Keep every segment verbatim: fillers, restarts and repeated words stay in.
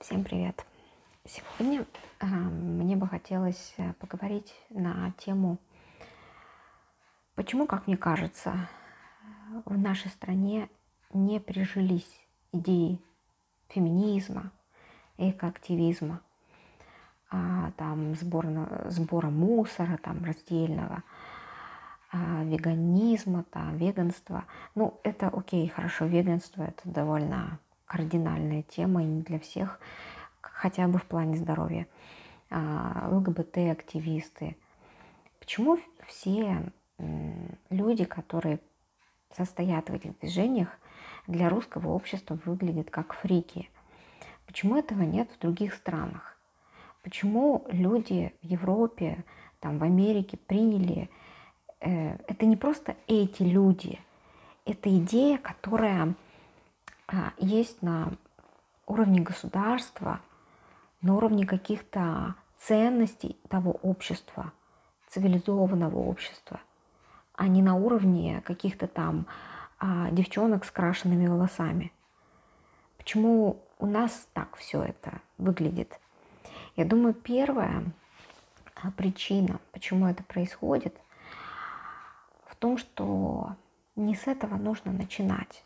Всем привет! Сегодня э, мне бы хотелось э, поговорить на тему, почему, как мне кажется, в нашей стране не прижились идеи феминизма, экоактивизма, а, там, сбора, сбора мусора, там, раздельного, а, веганизма, там, веганства. Ну, это окей, хорошо, веганство — это довольно кардинальная тема и не для всех, хотя бы в плане здоровья. А, ЛГБТ-активисты. Почему все люди, которые состоят в этих движениях, для русского общества выглядят как фрики? Почему этого нет в других странах? Почему люди в Европе, там, в Америке приняли... Э, это не просто эти люди, это идея, которая а, есть на уровне государства, на уровне каких-то ценностей того общества, цивилизованного общества, а не на уровне каких-то там а, девчонок с крашенными волосами. Почему у нас так все это выглядит? Я думаю, первая причина, почему это происходит, в том, что не с этого нужно начинать.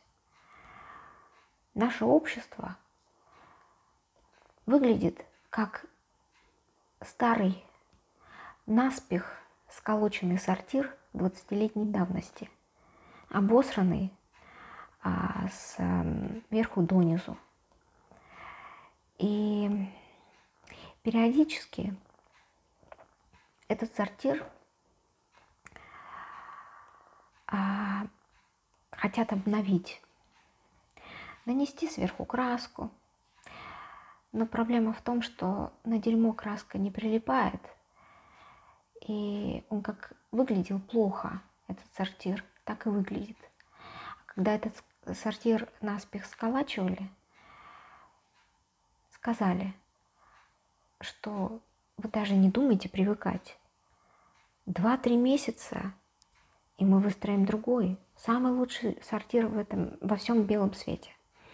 Наше общество выглядит как старый, наспех сколоченный сортир двадцатилетней давности, обосранный а, с верху донизу. И периодически этот сортир а, хотят обновить, нанести сверху краску. Но проблема в том, что на дерьмо краска не прилипает, и он как выглядел плохо, этот сортир, так и выглядит. Когда этот сортир наспех сколачивали, сказали, что вы даже не думайте привыкать. Два-три месяца, и мы выстроим другой, самый лучший сортир в этом, во всем белом свете.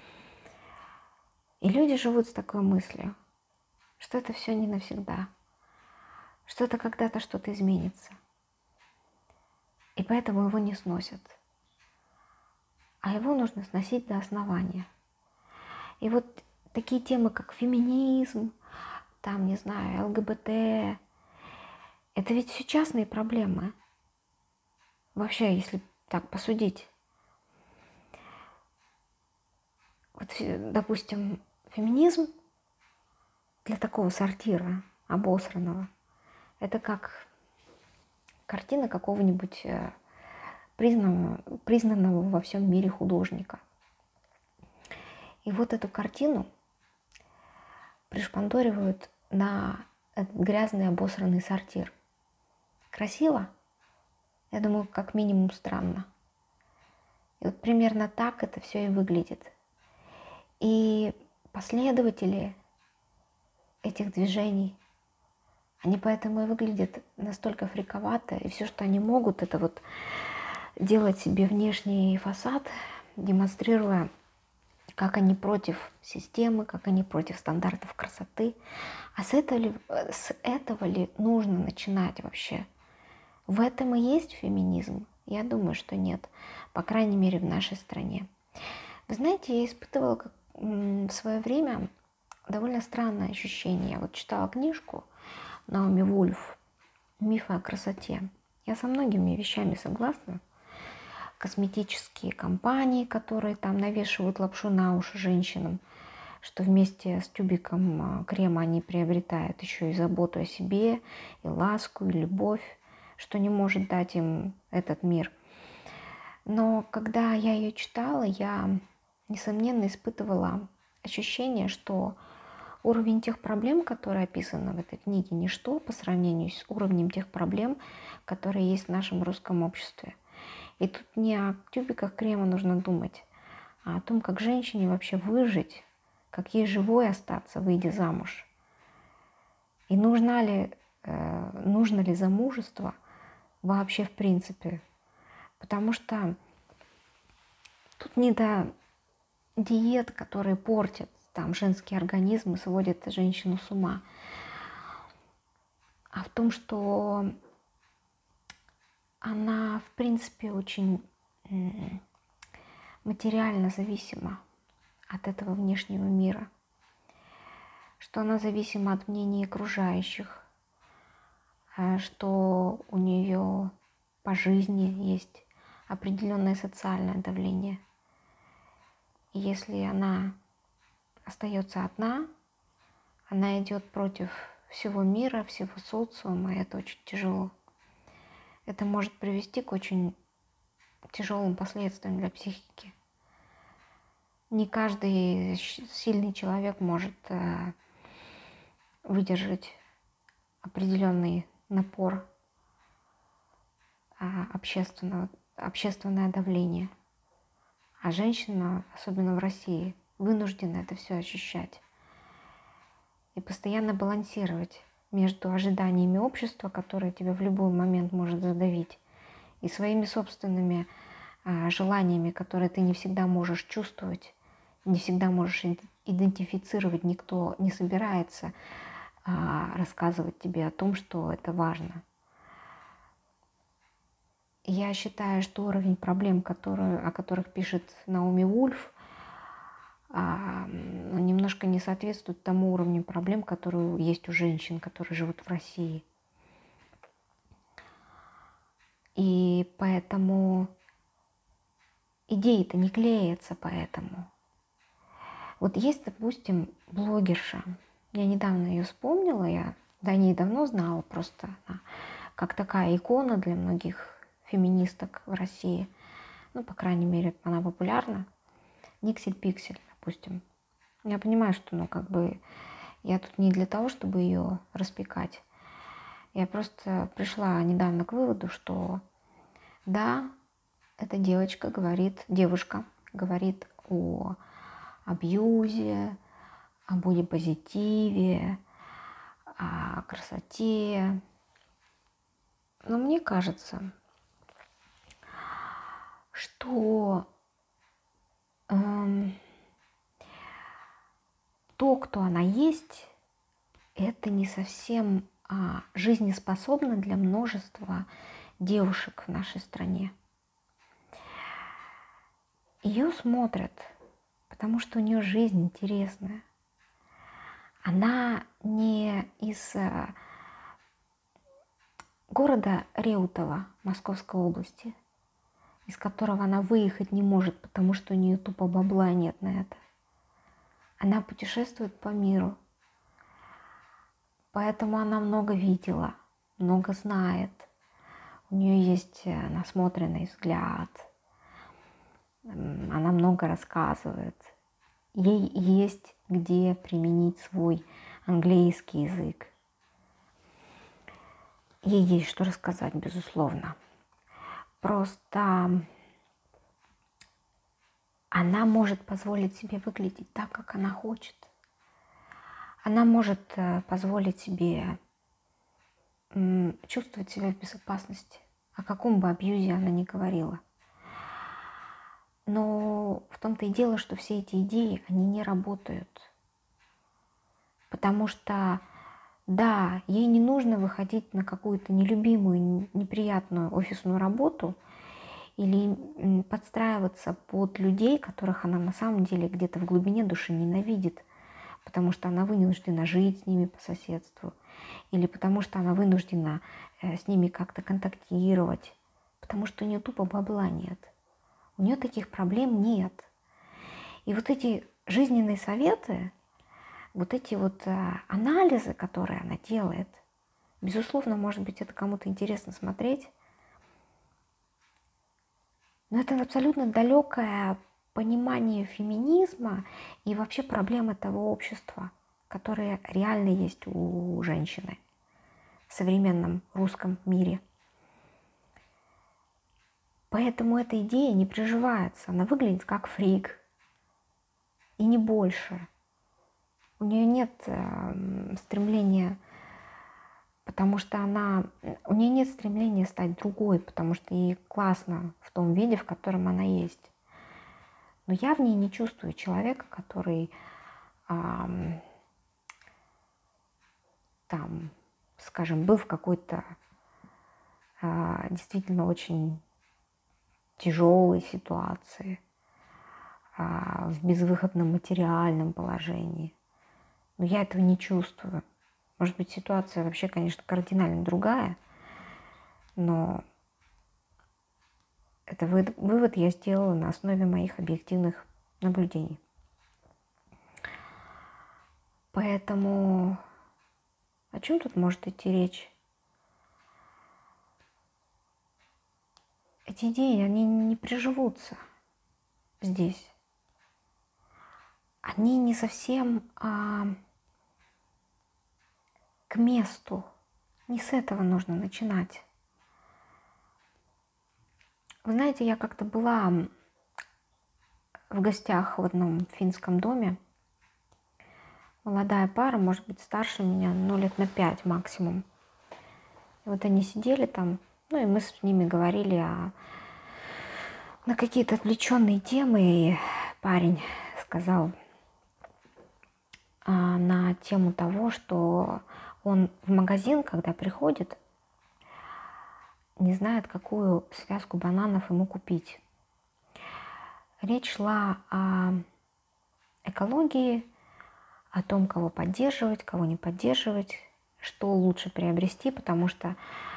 И люди живут с такой мыслью, что это все не навсегда, что это когда-то что-то изменится. И поэтому его не сносят. А его нужно сносить до основания. И вот такие темы, как феминизм, там, не знаю, ЛГБТ, это ведь все частные проблемы. Вообще, если так посудить. Вот, допустим, феминизм для такого сортира обосранного — это как картина какого-нибудь признанного, признанного во всем мире художника. И вот эту картину пришпандоривают на этот грязный обосранный сортир. Красиво? Я думаю, как минимум странно. И вот примерно так это все и выглядит. И последователи этих движений, они поэтому и выглядят настолько фриковато, и все, что они могут, это вот делать себе внешний фасад, демонстрируя, как они против системы, как они против стандартов красоты. А с этого ли, с этого ли нужно начинать вообще? В этом и есть феминизм? Я думаю, что нет. По крайней мере, в нашей стране. Вы знаете, я испытывала как, в свое время довольно странное ощущение. Я вот читала книжку Наоми Вульф «Мифы о красоте». Я со многими вещами согласна. Косметические компании, которые там навешивают лапшу на уши женщинам, что вместе с тюбиком крема они приобретают еще и заботу о себе, и ласку, и любовь, что не может дать им этот мир. Но когда я ее читала, я, несомненно, испытывала ощущение, что уровень тех проблем, которые описаны в этой книге, ничто по сравнению с уровнем тех проблем, которые есть в нашем русском обществе. И тут не о тюбиках крема нужно думать, а о том, как женщине вообще выжить, как ей живой остаться, выйдя замуж. И нужна ли, э, нужно ли замужество вообще в принципе. Потому что тут не до диет, которые портят там женский организм и сводит женщину с ума, а в том, что она, в принципе, очень материально зависима от этого внешнего мира, что она зависима от мнений окружающих, что у нее по жизни есть определенное социальное давление. И если она остается одна, она идет против всего мира, всего социума, и это очень тяжело. Это может привести к очень тяжелым последствиям для психики. Не каждый сильный человек может выдержать определенный напор общественного, общественное давление. А женщина, особенно в России, вынуждена это все ощущать. И постоянно балансировать между ожиданиями общества, которое тебя в любой момент может задавить, и своими собственными а, желаниями, которые ты не всегда можешь чувствовать, не всегда можешь идентифицировать, никто не собирается а, рассказывать тебе о том, что это важно. Я считаю, что уровень проблем, которые, о которых пишет Наоми Вульф, а, немножко не соответствует тому уровню проблем, которые есть у женщин, которые живут в России. И поэтому идеи-то не клеятся поэтому. Вот есть, допустим, блогерша. Я недавно ее вспомнила, я до ней давно знала, просто она как такая икона для многих феминисток в России. Ну, по крайней мере, она популярна. Никсель Пиксель, допустим. Я понимаю, что, ну, как бы, я тут не для того, чтобы ее распекать. Я просто пришла недавно к выводу, что да, эта девочка говорит, девушка говорит о абьюзе, о бодипозитиве, о красоте. Но мне кажется, что эм, то, кто она есть, это не совсем а, жизнеспособно для множества девушек в нашей стране. Ее смотрят, потому что у нее жизнь интересная. Она не из а, города Реутова Московской области, из которого она выехать не может, потому что у нее тупо бабла нет на это. Она путешествует по миру, поэтому она много видела, много знает. У нее есть насмотренный взгляд, она много рассказывает. Ей есть где применить свой английский язык. Ей есть что рассказать, безусловно. Просто она может позволить себе выглядеть так, как она хочет. Она может позволить себе чувствовать себя в безопасности, о каком бы абьюзе она ни говорила. Но в том-то и дело, что все эти идеи, они не работают. Потому что, да, ей не нужно выходить на какую-то нелюбимую, неприятную офисную работу или подстраиваться под людей, которых она на самом деле где-то в глубине души ненавидит, потому что она вынуждена жить с ними по соседству, или потому что она вынуждена с ними как-то контактировать, потому что у нее тупо бабла нет. У нее таких проблем нет. И вот эти жизненные советы, вот эти вот анализы, которые она делает, безусловно, может быть, это кому-то интересно смотреть, но это абсолютно далекое понимание феминизма и вообще проблемы того общества, которые реально есть у женщины в современном русском мире. Поэтому эта идея не приживается, она выглядит как фрик, и не больше. У нее нет э, стремления, потому что она, у нее нет стремления стать другой, потому что ей классно в том виде, в котором она есть. Но я в ней не чувствую человека, который там, скажем, был в какой-то а, действительно очень тяжелой ситуации, а, в безвыходном материальном положении. Но я этого не чувствую. Может быть, ситуация вообще, конечно, кардинально другая, но это вывод я сделала на основе моих объективных наблюдений. Поэтому о чем тут может идти речь? Эти идеи, они не приживутся здесь. Они не совсем а, к месту. Не с этого нужно начинать. Вы знаете, я как-то была в гостях в одном финском доме. Молодая пара, может быть, старше меня, ну, лет на пять максимум. И вот они сидели там, ну, и мы с ними говорили о, на какие-то отвлеченные темы. И парень сказал а, на тему того, что он в магазин, когда приходит, не знает, какую связку бананов ему купить. Речь шла о экологии, о том, кого поддерживать, кого не поддерживать, что лучше приобрести, потому что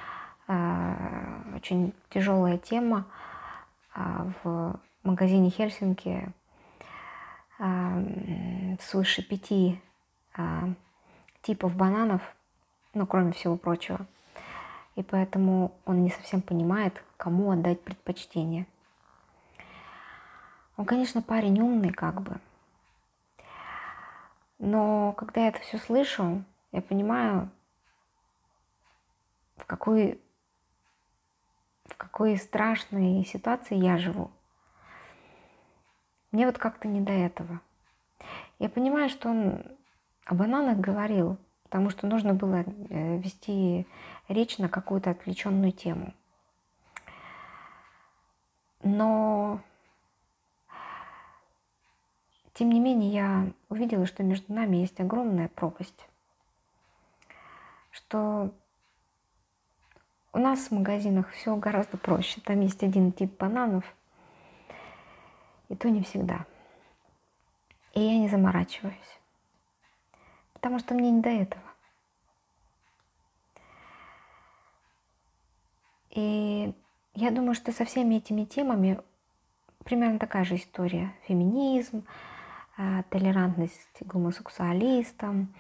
э, очень тяжелая тема. Э, в магазине Хельсинки э, свыше пяти э, типов бананов, ну, кроме всего прочего. И поэтому он не совсем понимает, кому отдать предпочтение. Он, конечно, парень умный, как бы. Но когда я это все слышу, я понимаю, в какой, в какой страшной ситуации я живу. Мне вот как-то не до этого. Я понимаю, что он о бананах говорил, потому что нужно было вести речь на какую-то отвлеченную тему. Но тем не менее я увидела, что между нами есть огромная пропасть. Что у нас в магазинах все гораздо проще. Там есть один тип бананов, и то не всегда. И я не заморачиваюсь, потому что мне не до этого. И я думаю, что со всеми этими темами примерно такая же история. Феминизм, толерантность к гомосексуалистам.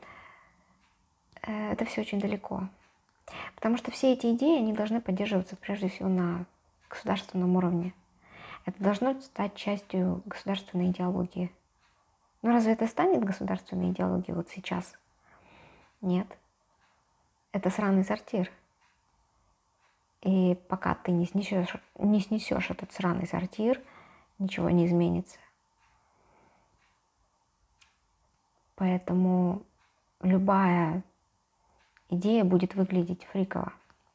Это все очень далеко. Потому что все эти идеи, они должны поддерживаться прежде всего на государственном уровне. Это должно стать частью государственной идеологии. Но разве это станет государственной идеологией вот сейчас? Нет. Это сраный сортир. И пока ты не снесешь, не снесешь этот сраный сортир, ничего не изменится. Поэтому любая идея будет выглядеть фриково.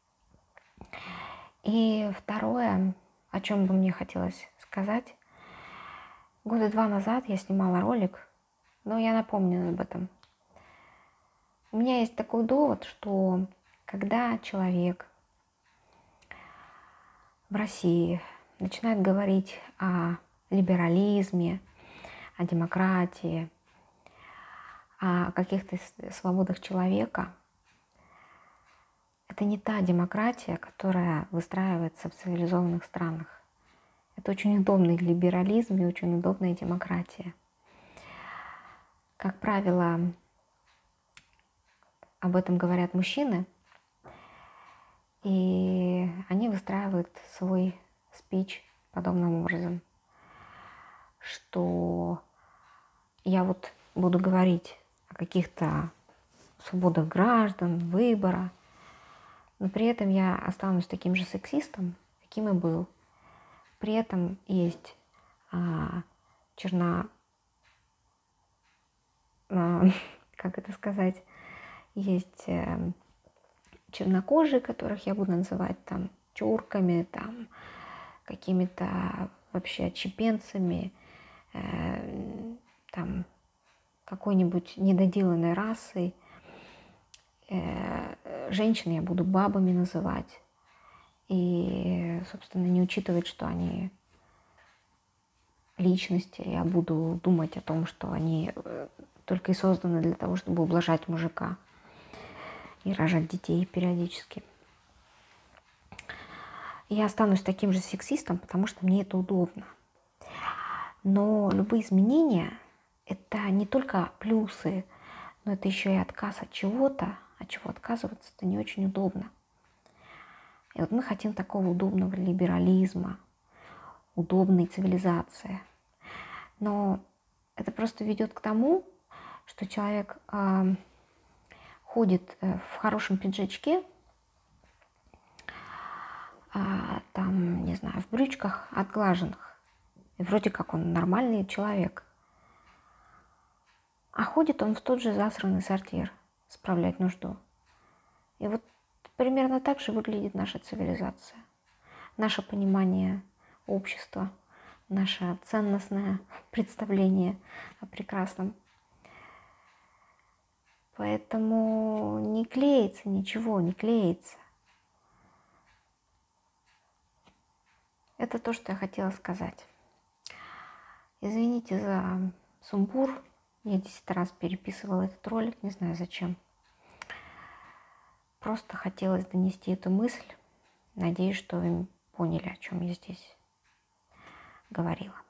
И второе, о чем бы мне хотелось сказать. Года два назад я снимала ролик, но я напомню об этом. У меня есть такой довод, что когда человек в России начинает говорить о либерализме, о демократии, о каких-то свободах человека, это не та демократия, которая выстраивается в цивилизованных странах. Это очень удобный либерализм и очень удобная демократия. Как правило, об этом говорят мужчины, и они выстраивают свой спич подобным образом, что я вот буду говорить о каких-то свободах граждан, выбора, но при этом я останусь таким же сексистом, каким и был. При этом есть а, черна... А, как это сказать? Есть а, чернокожие, которых я буду называть там чурками, там какими-то вообще отщепенцами, э, там какой-нибудь недоделанной расы. Э, женщин я буду бабами называть. И, собственно, не учитывать, что они личности. Я буду думать о том, что они только и созданы для того, чтобы ублажать мужика и рожать детей периодически. Я останусь таким же сексистом, потому что мне это удобно. Но любые изменения – это не только плюсы, но это еще и отказ от чего-то, от чего отказываться – это не очень удобно. И вот мы хотим такого удобного либерализма, удобной цивилизации. Но это просто ведет к тому, что человек э, ходит в хорошем пиджачке, э, там, не знаю, в брючках отглаженных. И вроде как он нормальный человек. А ходит он в тот же засранный сортир справлять нужду. И вот примерно так же выглядит наша цивилизация. Наше понимание общества, наше ценностное представление о прекрасном. Поэтому не клеится ничего, не клеится. Это то, что я хотела сказать. Извините за сумбур. Я десять раз переписывала этот ролик, не знаю зачем. Просто хотелось донести эту мысль. Надеюсь, что вы поняли, о чем я здесь говорила.